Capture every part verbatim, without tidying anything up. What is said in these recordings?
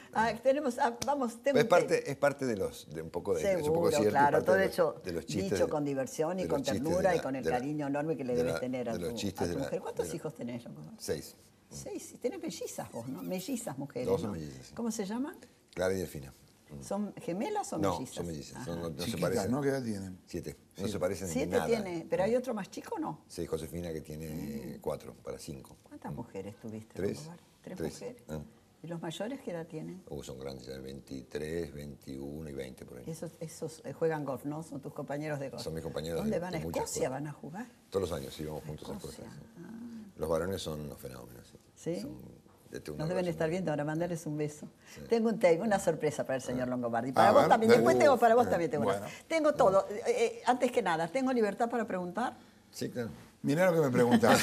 Ah, tenemos, ah, vamos, tengo es, parte, es parte de los, de un poco de Seguro, es un poco cierto, claro, todo de hecho los, de los chistes dicho de, con diversión y con ternura la, y con el la, cariño enorme que le de debes la, tener a tu, de los chistes a tu de mujer. la, ¿Cuántos de la, hijos tenés, Longo? Seis. Seis, tenés mellizas vos, ¿no? Mellizas mujeres, Dos son ¿no? mellizas, sí. ¿Cómo se llaman? Clara y Delfina. ¿Son gemelas o no, mellizas? Son mellizas, son, no, no Chiquitas, se parecen. ¿no? ¿Qué edad tienen? Siete. No Siete. se parecen Siete en nada. tiene, pero ¿hay otro más chico o no? Sí, Josefina que tiene mm. cuatro, para cinco. ¿Cuántas mm. mujeres tuviste? Tres. Tres, Tres mujeres. Ah. ¿Y los mayores qué edad tienen? Uh, son grandes, ya veintitrés, veintiuno y veinte por ahí. Esos, esos eh, juegan golf, ¿no? Son tus compañeros de golf. Son mis compañeros ¿Dónde de, van? de ¿A Escocia van a jugar? Todos los años íbamos juntos a Escocia. Sí. Ah. Los varones son los fenómenos. Sí. ¿Sí? Son, Nos deben estar viendo, ahora mandarles un beso. Sí. Tengo un tape, una sorpresa para el señor Longobardi. Para ah, vos bueno, también, después uh, tengo para vos uh, también tengo bueno. una. Tengo todo. Eh, eh, antes que nada, ¿tengo libertad para preguntar? Sí, claro. Mirá lo que me preguntás.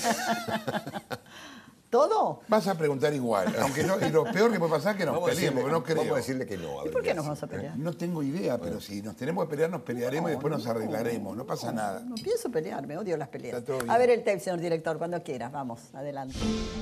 ¿Todo? Vas a preguntar igual, aunque no, y lo peor que puede pasar es que nos vamos peleemos, decirle, no creo. Vamos a decirle que no. A ver ¿Y por qué qué nos hace. vamos a pelear? No tengo idea, pero si nos tenemos que pelear, nos pelearemos No, y después nos no, arreglaremos, no pasa no, nada. No pienso pelearme, odio las peleas. Está todo bien. A ver el tape, señor director, cuando quieras. Vamos, adelante.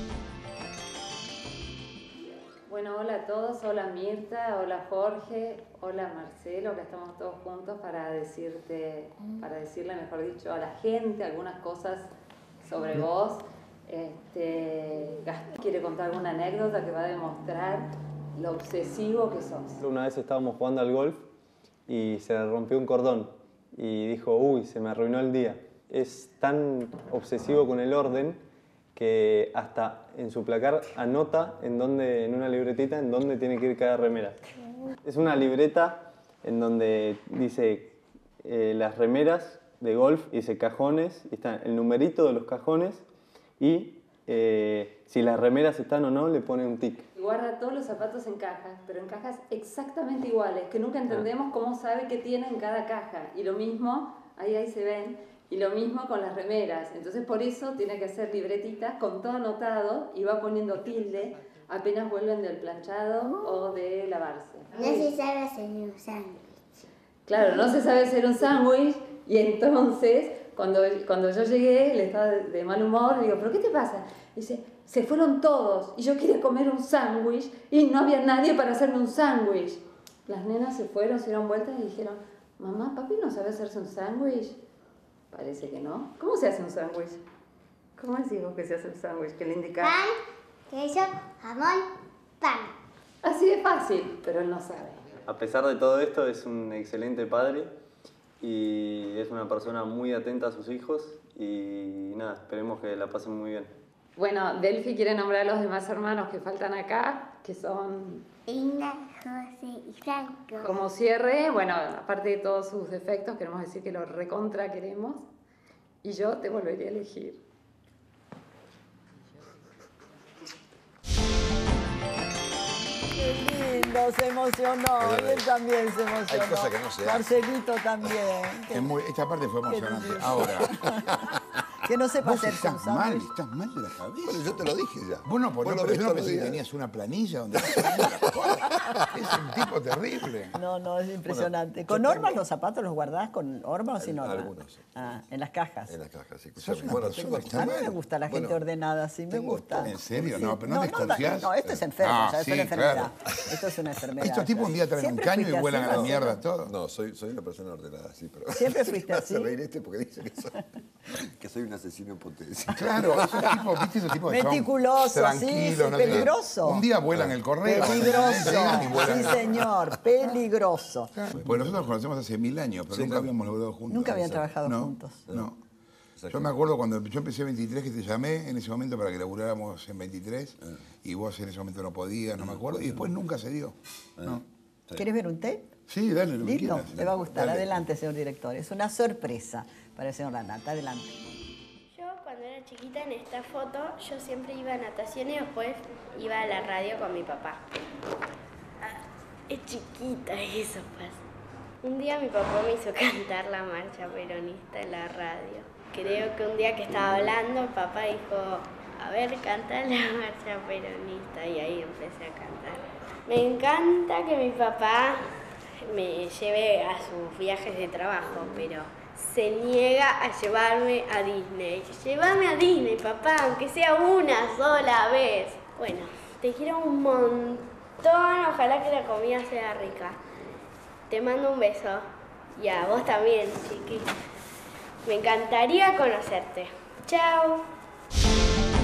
Bueno, hola a todos, hola Mirta, hola Jorge, hola Marcelo, que estamos todos juntos para decirte, para decirle, mejor dicho, a la gente algunas cosas sobre vos. Este, Gastón quiere contar alguna anécdota que va a demostrar lo obsesivo que sos. Una vez estábamos jugando al golf y se le rompió un cordón y dijo, uy, se me arruinó el día. Es tan obsesivo con el orden que hasta en su placar anota en, dónde, en una libretita en dónde tiene que ir cada remera. Es una libreta en donde dice eh, las remeras de golf, dice cajones, y está el numerito de los cajones y eh, si las remeras están o no, le pone un tic. Guarda todos los zapatos en cajas, pero en cajas exactamente iguales, que nunca entendemos cómo sabe qué tiene en cada caja. Y lo mismo, ahí, ahí se ven, y lo mismo con las remeras. Entonces por eso tiene que hacer libretitas con todo anotado y va poniendo tilde apenas vuelven del planchado o de lavarse. No se sabe hacer un sándwich. Claro, no se sabe hacer un sándwich y entonces cuando, cuando yo llegué, él estaba de, de mal humor, le digo, ¿pero qué te pasa? Dice, se fueron todos y yo quería comer un sándwich y no había nadie para hacerme un sándwich. Las nenas se fueron, se dieron vueltas y dijeron, mamá, papi no sabe hacerse un sándwich. Parece que no. ¿Cómo se hace un sándwich? ¿Cómo decís vos que se hace un sándwich? ¿Qué le indica? Pan, queso, jamón, pan. Así de fácil, pero él no sabe. A pesar de todo esto, es un excelente padre y es una persona muy atenta a sus hijos y nada, esperemos que la pasen muy bien. Bueno, Delphi quiere nombrar a los demás hermanos que faltan acá, que son... Inga, José y Franco. Como cierre, bueno, aparte de todos sus defectos, queremos decir que lo recontra queremos y yo te volvería a elegir. Qué lindo, se emocionó, y él también se emocionó. Hay cosas que no se hacen. Marcelito también. Es muy, esta parte fue emocionante. lindo. Ahora, Que no sepa vos hacer estás un sándwich. mal, estás mal de la cabeza. Bueno, yo te lo dije ya. Vos no, Vos no, lo pero ves yo no todos pensé los que días. tenías una planilla donde vas poniendo las cosas. Es un tipo terrible. No, no, es impresionante. Bueno, ¿Con yo hormas tengo- los zapatos los guardás con hormas o sin hormas? Algunos, sí. Ah, en las cajas. En las cajas, sí. Sos una Bueno, persona tengo- que está A mí me mal. gusta la gente Bueno, ordenada, sí, me tengo gusta. todo. ¿En serio? Sí. No, pero no, no, desconfías. no, esto es enfermo, Ah, ya, esto sí, es una enfermedad. claro. Esto es una enfermedad. Estos tipos un día traen un ¿Siempre caño y fuiste vuelan así, a la Marcelo? mierda todo. No, soy, soy una persona ordenada, sí, pero... ¿Siempre fuiste Me hace así? reír este porque dice que soy, que soy un asesino en potencia. Claro, esos tipos, ¿viste? Esos tipos que son Meticuloso, sí, tranquilos, sí, no sé qué. peligroso. Un día vuelan el correo. Peligroso. llegan y vuelan Sí, el- señor, peligroso. Claro, Pues nosotros nos conocemos hace mil años, pero Sí, nunca claro. habíamos logrado juntos. Nunca habían Exacto. trabajado No, juntos. No. Exacto. Yo me acuerdo cuando yo empecé veintitrés que te llamé en ese momento para que laburáramos en veintitrés y vos en ese momento no podías, no me acuerdo, y después nunca se dio. No. ¿Quieres ver un tape? Sí, dale, lo que Listo, quieras. le va a gustar. Dale. Adelante, señor director. Es una sorpresa para el señor Lanata. Adelante. Yo cuando era chiquita en esta foto, yo siempre iba a natación y después iba a la radio con mi papá. Ah, es chiquita y eso pasa. Un día mi papá me hizo cantar la marcha peronista en la radio. Creo que un día que estaba hablando, el papá dijo, a ver, canta la marcha peronista, y ahí empecé a cantar. Me encanta que mi papá me lleve a sus viajes de trabajo, pero se niega a llevarme a Disney. Llévame a Disney, papá, aunque sea una sola vez. Bueno, te quiero un montón. montón, ojalá que la comida sea rica. Te mando un beso. Y a vos también, chiqui. Me encantaría conocerte. Chao.